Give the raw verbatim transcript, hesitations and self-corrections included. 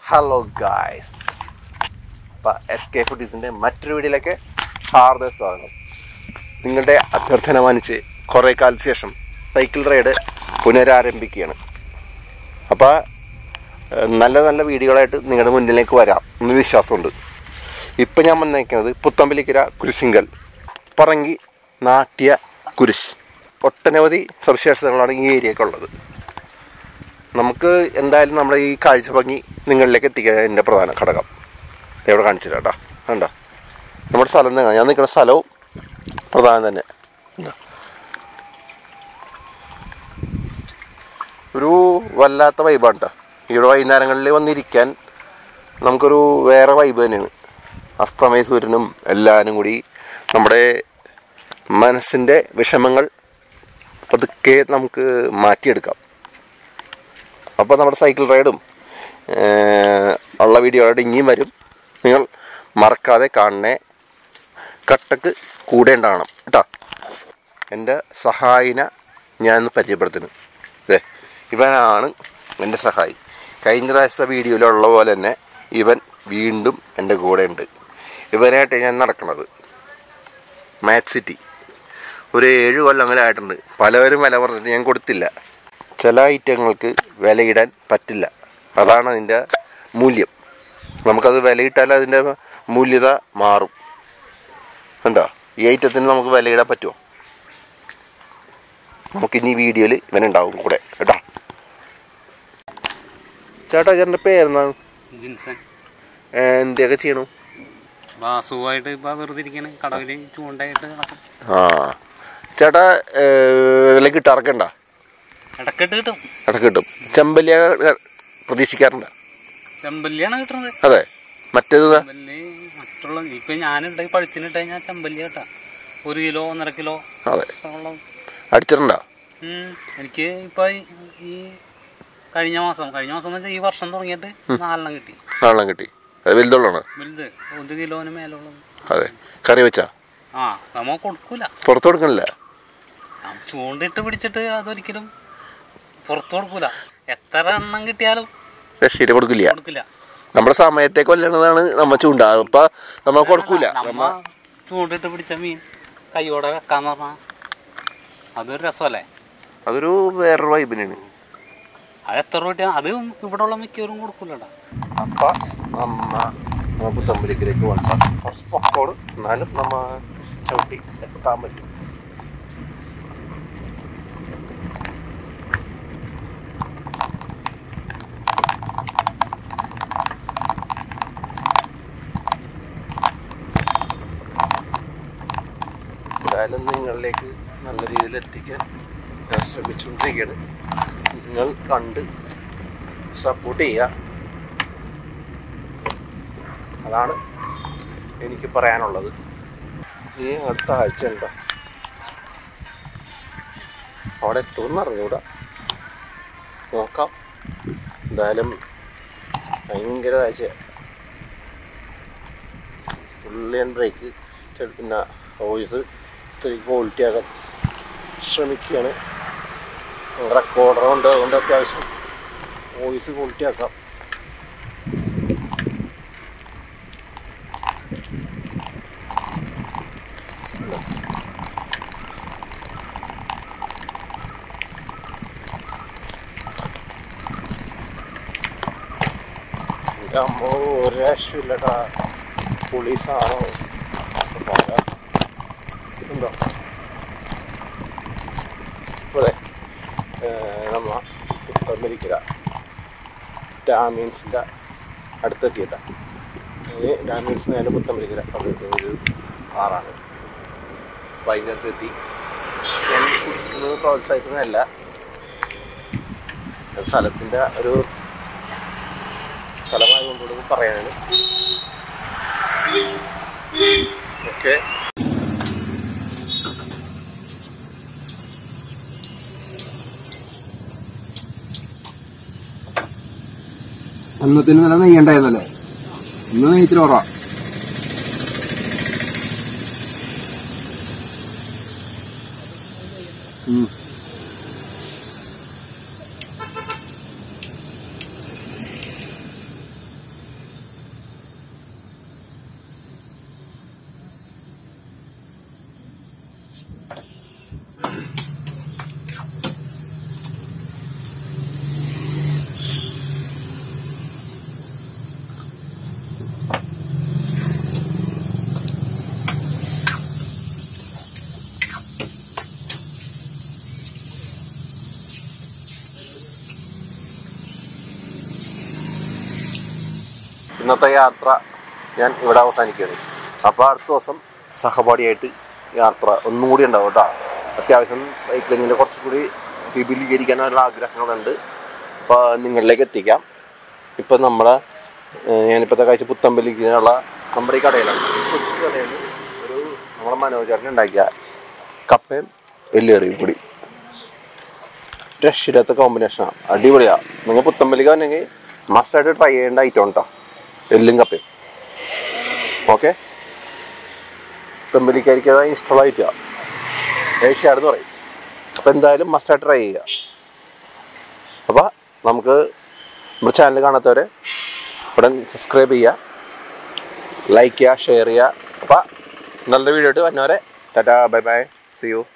Hello guys, അപ്പോൾ S K ഫുഡീസിൻ്റെ മറ്റൊരു വീഡിയോയിലേക്ക് ഹാർദ സ്വാഗതം. നിങ്ങളുടെ അഭ്യർത്ഥന മാനിച്ച് കുറേ കാലത്തിന് ശേഷം സൈക്കിൾ റൈഡ് പുനരാരംഭിക്കുകയാണ്. അപ്പോൾ നല്ല നല്ല വീഡിയോകളായിട്ട് നിങ്ങളുടെ മുന്നിലേക്ക് വരാം എന്ന് വിശ്വാസമുണ്ട്. ഇപ്പം ഞാൻ വന്നേക്കുന്നത് പുത്തമ്പലിക്കര കുരിശിങ്കൽ പറങ്കി നാട്യ കുരിശ്. ഒട്ടനവധി സവിശേഷതകളാണ് ഈ ഏരിയക്കുള്ളത്. നമുക്ക് എന്തായാലും നമ്മുടെ ഈ കാഴ്ച ഭംഗി നിങ്ങളിലേക്ക് എത്തിക്കാൻ എൻ്റെ പ്രധാന ഘടകം എവിടെ കാണിച്ചു തരാം കേട്ടോ. കണ്ടോ, നമ്മുടെ സ്ഥലം തന്നെ, ഞാൻ നിൽക്കുന്ന സ്ഥലവും പ്രധാനം തന്നെ. ഒരു വല്ലാത്ത വൈബാണ് കേട്ടോ. ഇവിടെ വൈകുന്നേരങ്ങളിൽ വന്നിരിക്കാൻ നമുക്കൊരു വേറെ വൈബ് തന്നെയാണ്. അസ്തമയ സൂര്യനും എല്ലാവരും കൂടി നമ്മുടെ മനസ്സിൻ്റെ വിഷമങ്ങൾ പതുക്കെ നമുക്ക് മാറ്റിയെടുക്കാം. അപ്പോൾ നമ്മുടെ സൈക്കിൾ റൈഡും ഉള്ള വീഡിയോകളായിട്ട് ഇനിയും വരും. നിങ്ങൾ മറക്കാതെ കാണണേ. കട്ടക്ക് കൂടെ ഉണ്ടാകണം കേട്ടോ. എൻ്റെ സഹായിനെ ഞാൻ പരിചയപ്പെടുത്തുന്നു. അതെ, ഇവനാണ് എൻ്റെ സഹായി. കഴിഞ്ഞ പ്രാവശ്യത്തെ വീഡിയോയിലുള്ള പോലെ തന്നെ ഇവൻ വീണ്ടും എൻ്റെ കൂടെ ഉണ്ട്. ഇവനായിട്ട് ഞാൻ നടക്കുന്നത് മാറ്റ് സിറ്റി ഒരു ഏഴ് കൊല്ലങ്ങളായിട്ടുണ്ട്. പലവരും വില പറഞ്ഞിട്ട് ഞാൻ കൊടുത്തില്ല. ചില ഐറ്റങ്ങൾക്ക് വിലയിടാൻ പറ്റില്ല, അതാണ് അതിൻ്റെ മൂല്യം. നമുക്കത് വിലയിട്ടാൽ അതിൻ്റെ മൂല്യത മാറും. കണ്ടോ, ഈ ഐറ്റത്തിന് നമുക്ക് വിലയിടാൻ പറ്റുമോ? നമുക്കിനി വീഡിയോയിൽ ഇവനുണ്ടാവും കൂടെ കേട്ടോ. ചേട്ടാ, ചേട്ടൻ്റെ പേരെന്താണ്? ജിൻസൺ. എന്തൊക്കെ ചെയ്യണു? വാസുവായിട്ട് ഇപ്പോൾ വെറുതെ ഇരിക്കണം, കടവിൽ ചൂണ്ടായിട്ട് നടക്കും. ആ ചേട്ടാ, വില കിട്ടാറൊക്കെണ്ട? ഇടക്കിട്ട് കിട്ടും. ഇടക്ക് കിട്ടും. ചെമ്പല്ലിയ പ്രതീക്ഷിക്കാറുണ്ട്? ചെമ്പല്ലിയാണ് കിട്ടുന്നത്. അതെ, മറ്റേത് ചെമ്പല്ലി മറ്റുള്ള ഇപ്പൊ ഞാനുണ്ടായി പഴുത്തിനിട്ട് കഴിഞ്ഞാൽ ചെമ്പല്ലി കേട്ടാ ഒരു കിലോ ഒന്നര കിലോ. അതെ, അടിച്ചിട്ടുണ്ടോ? എനിക്ക് ഇപ്പൊ ഈ കഴിഞ്ഞ മാസം കഴിഞ്ഞ മാസം എന്ന് വെച്ചാൽ ഈ വർഷം തുടങ്ങിയിട്ട് നാലെണ്ണം കിട്ടി. നാലെണ്ണം കിട്ടി. അത് വലുതുള്ളതാണ്? വലുത് ഒരു കിലോന് മേലുള്ളത്. അതെ, കറി വെച്ചാ? ആ, നമ്മ കൊടുക്കൂല, പുറത്ത് കൊടുക്കണില്ല. ചൂണ്ടിട്ട് പിടിച്ചിട്ട് അതൊരിക്കലും പുറത്ത് കൊടുക്കൂല. എത്ര എണ്ണം കിട്ടിയാലും ശരി കൊടുക്കില്ല. കൊടുക്കില്ല. നമ്മുടെ സമയത്തേക്ക് കൊല്ലണതാണ് നമ്മ ചൂണ്ടാ. അപ്പൊ നമ്മ കൊടുക്കൂല. നമ്മ ചൂണ്ടിട്ട് പിടിച്ച മീൻ കൈയോടെ വെക്കാന്ന് പറഞ്ഞാ അതൊരു രസമല്ലേ? അതൊരു വേറൊരു വൈബിനാണ്. അത് എത്ര രൂപ? അത് ഇവിടെ ഉള്ള മിക്കവരും കൊടുക്കൂലടാ. അപ്പൊ നമ്മ പുത്തമ്പലിക്കിലേക്ക് വന്ന കുറച്ച് പൊക്കോട്, എന്നാലും നമ്മ ചവിട്ടി എത്താൻ പറ്റും. എന്തായാലും നിങ്ങളിലേക്ക് നല്ല രീതിയിൽ എത്തിക്കാൻ ഞാൻ ശ്രമിച്ചുകൊണ്ടിരിക്കുകയാണ്. നിങ്ങൾ കണ്ട് സപ്പോർട്ട് ചെയ്യുക, അതാണ് എനിക്ക് പറയാനുള്ളത്. ഈ അടുത്ത ആഴ്ച എന്താ അവിടെ എത്തുമെന്ന് അറിഞ്ഞൂടാ, നോക്കാം. എന്തായാലും ഭയങ്കര ആഴ്ച ഫുള്ളി ആൻഡ് ബ്രേക്ക്, പിന്നെ വോയിസ് ഇത്തിരി ക്വാളിറ്റി ആക്കാൻ ശ്രമിക്കുകയാണ്. റെക്കോർഡറുണ്ട്, അതുകൊണ്ട് അത്യാവശ്യം വോയിസ് ക്വാളിറ്റി ആക്കാം. എൻ്റെ അമ്മ ഒരു രക്ഷയില്ലട്ടാ, പോലീസാണോ പറയാം. ഉണ്ടോ അതെ, നമ്മ പുത്തമ്പലിക്കര ഡാമീൻസിൻ്റെ അടുത്തെത്തിയിട്ടാ. ഈ ഡാമീൻസ് നേരെ പുത്തമ്പലിക്കര അവിടുത്തെ ഒരു ആറാണ്. അപ്പം അതിനകത്തെത്തി. ഞാൻ കുടിക്കുന്നത് പ്രോത്സാഹിക്കുന്നതല്ല, സ്ഥലത്തിൻ്റെ ഒരു സ്ഥലമായതുകൊണ്ടൊന്ന് പറയാനാണ്. ഓക്കെ, അന്നത്തിന് നല്ല നെയ്യണ്ടായിരുന്നല്ലേ? ഇന്ന് നെയ്ത്തിന് കുറവാ. ഇന്നത്തെ യാത്ര ഞാൻ ഇവിടെ അവസാനിക്കുകയാണ്. അപ്പോൾ അടുത്ത ദിവസം സഹപാഠിയായിട്ട് യാത്ര ഒന്നും കൂടി ഉണ്ടാവും കേട്ടോ. അത്യാവശ്യം സൈക്ലിങ്ങിൻ്റെ കുറച്ചുകൂടി വിപുലീകരിക്കാനുള്ള ആഗ്രഹങ്ങളുണ്ട്. അപ്പോൾ നിങ്ങളിലേക്ക് എത്തിക്കാം. ഇപ്പം നമ്മളെ ഞാനിപ്പോഴത്തെ കാഴ്ച പുത്തമ്പലിക്കുള്ള നമ്മുടെ ഈ കടയിലാണ്. കൊച്ചു കടയിൽ ഒരു നമ്മളെ മനോജേട്ടൻ ഉണ്ടാക്കിയ കപ്പയും എല്ലേറിയും കൂടി രക്ഷിടാത്ത കോമ്പിനേഷനാണ്. അടിപൊളിയാണ്. നിങ്ങൾ പുത്തമ്പലിക്ക് വന്നെങ്കിൽ മസ്റ്റായിട്ട് ട്രൈ ചെയ്യേണ്ട ഐറ്റം കേട്ടോ, എല്ലും കപ്പയും. ഓക്കെ, പുത്തമ്പലിക്കായിരിക്കും അത് ഇൻസ്റ്റാൾ ആയിട്ടാ ഏഷ്യാടെന്ന് പറയും. അപ്പോൾ എന്തായാലും മസ്റ്റായിട്ട് ട്രൈ ചെയ്യുക. അപ്പോൾ നമുക്ക് നമ്മുടെ ചാനൽ കാണാത്തവരെ ഉടൻ സബ്സ്ക്രൈബ് ചെയ്യുക, ലൈക്ക് ചെയ്യുക, ഷെയർ ചെയ്യുക. അപ്പോൾ നല്ല വീഡിയോ ആയിട്ട് വന്നവരെ tata, bye bye, see U.